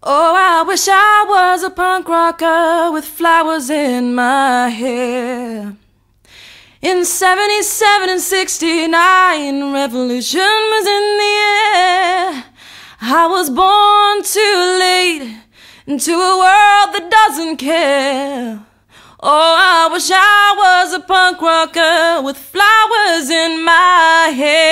Oh, I wish I was a punk rocker with flowers in my hair. In 77 and 69, revolution was in the air. I was born too late into a world that doesn't care. Oh, I wish I was a punk rocker with flowers in my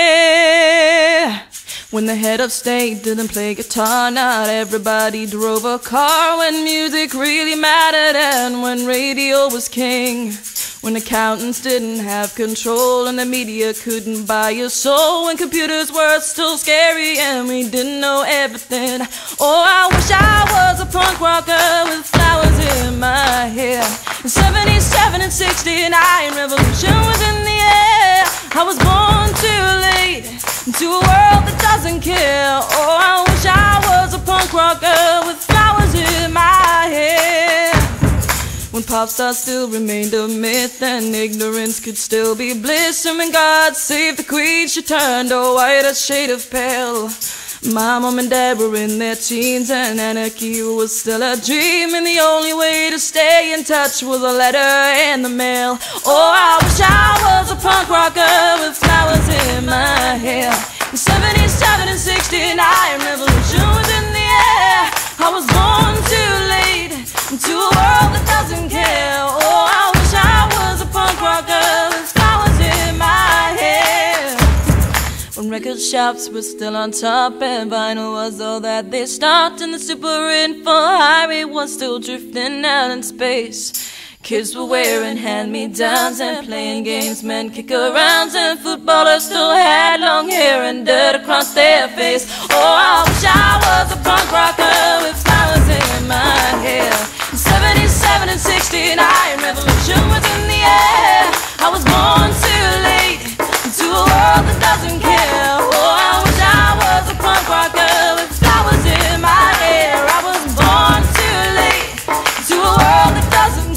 hair. When the head of state didn't play guitar, not everybody drove a car. When music really mattered and when radio was king. When accountants didn't have control and the media couldn't buy your soul. When computers were still scary and we didn't know everything. Oh, I wish I was a punk rocker with flowers in my hair. In 77 and 69, revolution was in the air. I was born too late into a world that doesn't care. Oh, I wish I was a punk rocker with flowers in my hair. When pop stars still remained a myth and ignorance could still be bliss. And when God saved the queen, she turned a whiter shade of pale. My mom and dad were in their teens and anarchy was still a dream. And the only way to stay in touch was a letter and the mail. Oh, I wish I was a punk rocker with flowers in my hair. In 77 and 69, revolution was in the air. I was born too late into a world that doesn't care. Oh, I wish I was a punk rocker with flowers in my hair. When record shops were still on top and vinyl was all that they stocked, and the super info highway was still drifting out in space. Kids were wearing hand-me-downs and playing games, men kick-arounds, and footballers still had long hair and dirt across their face. Oh, I wish I was a punk rocker with flowers in my hair. In 77 and 69, revolution was in the air. I was born too late into a world that doesn't care. Oh, I wish I was a punk rocker with flowers in my hair. I was born too late into a world that doesn't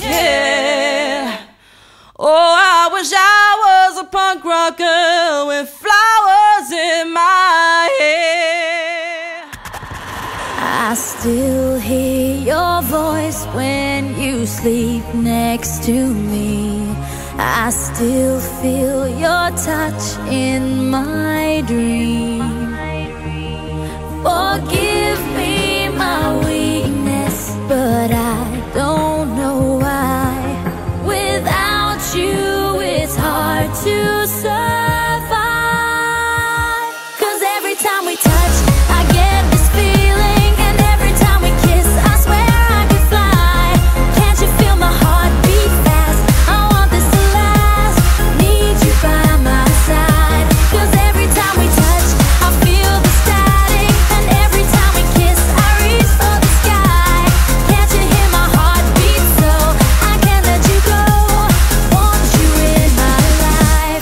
care. Oh, I wish I was a punk rocker with flowers in my hair. I still hear your voice when you sleep next to me. I still feel your touch in my dream. Forgive me my weakness, but I don't know why. Without you, it's hard to survive. 'Cause every time we touch, I get this feeling, and every time we kiss, I swear I could fly. Can't you feel my heart beat fast? I want this to last. Need you by my side. 'Cause every time we touch, I feel the static, and every time we kiss, I reach for the sky. Can't you hear my heart beat so I can't let you go? Want you in my life.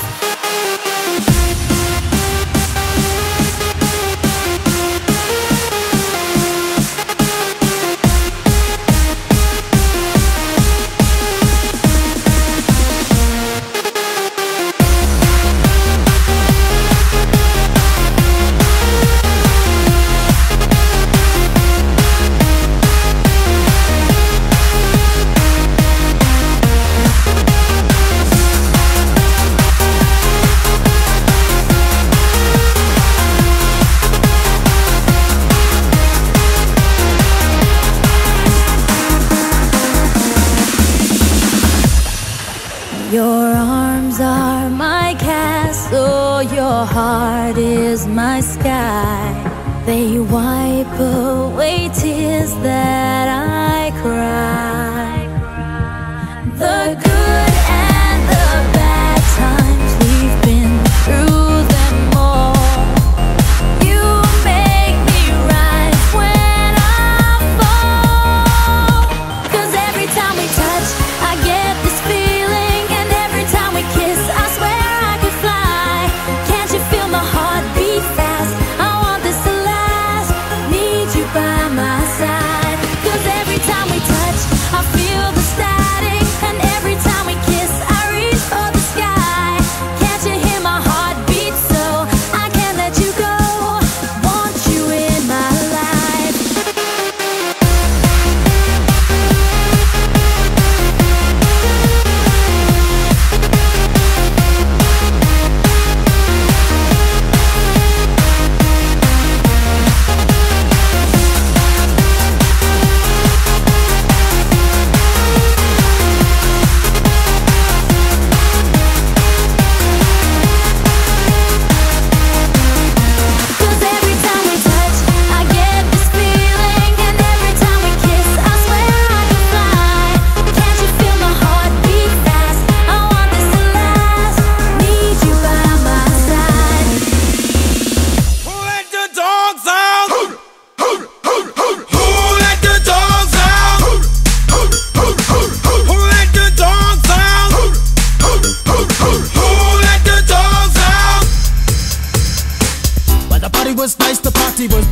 Your arms are my castle, your heart is my sky. They wipe away tears that I cry. The good and the bad times, we've been through them all. You make me rise when I fall. 'Cause every time we touch, I get this feeling, and every time we kiss, I swear I could fly. Can't you feel my heart beat fast? I want this to last. Need you by my side.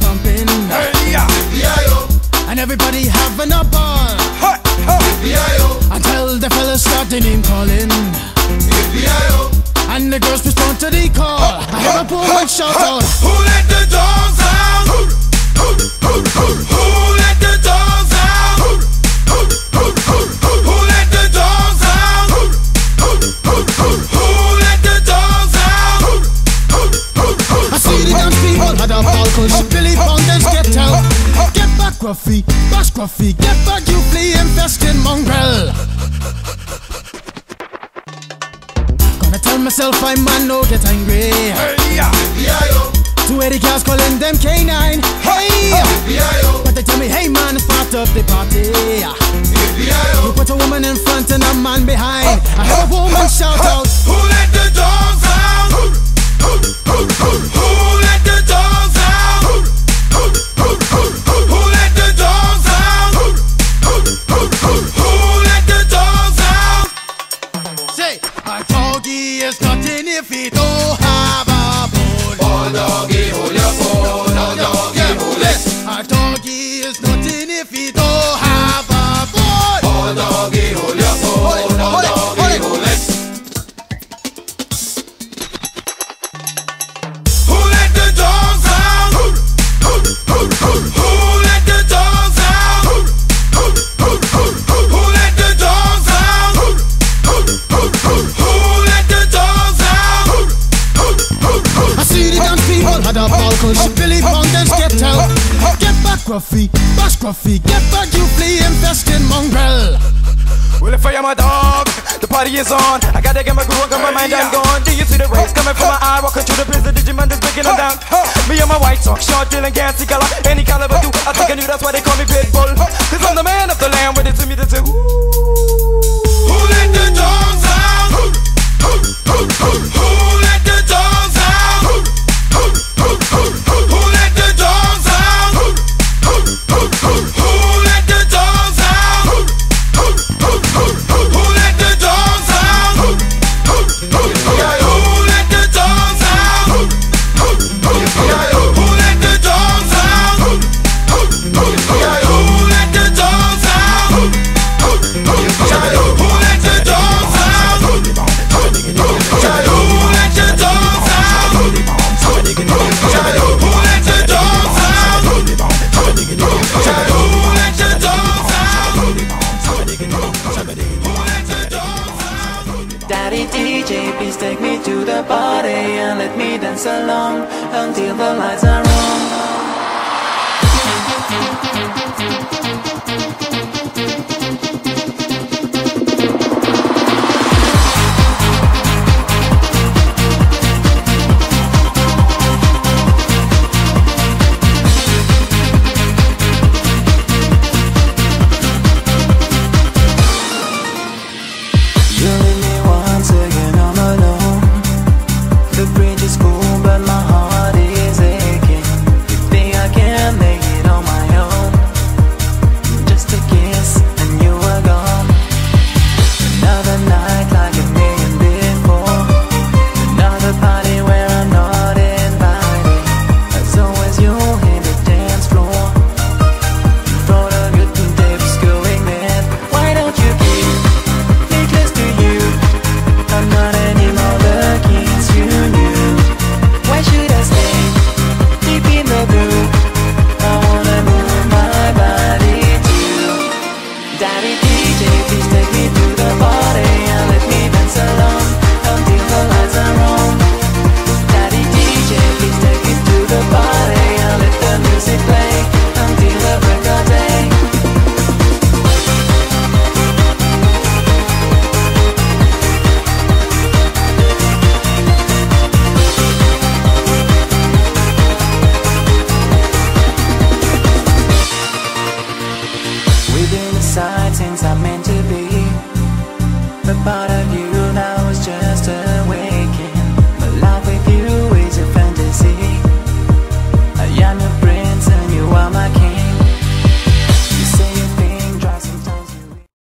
pumping. Hey, yeah. And everybody having a ball. Hey, hey. Until the fellas start the name calling. And the girls respond to the call. I hear a woman shout out, who let the dogs out? Who let the dogs out? Who let the dogs out? Who let the dogs out? I see the dance people had a ball cause Billy Fountains get out. Get back Gruffy, bash Gruffy, get back you flea infested mongrel. Gonna tell myself I man no get angry. Hey, yeah. 280 cars calling them K9. Hey, but they tell me hey man it's part of the party. You put a woman in front and a man behind. I heard a woman shout out, who let the dogs out? Who let the dogs out? Who let the dogs out? Who let the dogs out? say a doggy is nothing if he don't have a bone. Oh doggy, hold your bone. Oh doggy, hold it. A doggy is nothing if he don't have a bone. Oh doggy, hold your bone. Oh doggy, hold it. Who let the dogs out? Who let the dogs out? Who let the dogs out? Who let the dogs out? I see the dance people had a ball cause Billy Fountains get out. Get back Gruffy, bash Gruffy, get back you flea infested mongrel. Well, if I am a dog, the party is on. I gotta get my groove on, got my mind, I'm gone. Do you see the rays coming from my eye? Walking through the prison, Digimon is breaking them down. Me and my white talk, short, dealing, gassy color. Any caliber do, I think I knew that's why they call me Pitbull. Cause I'm the man of the land, with it to me to say, ooh. Who let the dogs out? Who let the dogs out? Who let the dogs out? Who let the dogs out? Who let the dogs out? Who let the dogs out? Who let the dogs out? Who let the dogs out? Who let the dogs out? Who let the dogs out? Who let the dogs out? Who let the dogs out? Who let the dogs out? Daddy DJ, please take me to the party and let me dance along until the lights are on. You leave me once again, I'm alone. The bridge is cool, but my heart is aching. You think I can make it on my own? Just a kiss and you were gone. Another night like a million before. Another party where I'm not invited. As always you hit the dance floor. For the good days going mad. Why don't you keep me close to you? I'm not anymore the kids you knew. Why should I stay deep in the blue? I wanna move my body too. Daddy DJ, please take me to the party and let me dance along until the lights are on. Daddy DJ, please take me to the party and let the music play until the break of day. We've been aside since I'm meant to be. The part of you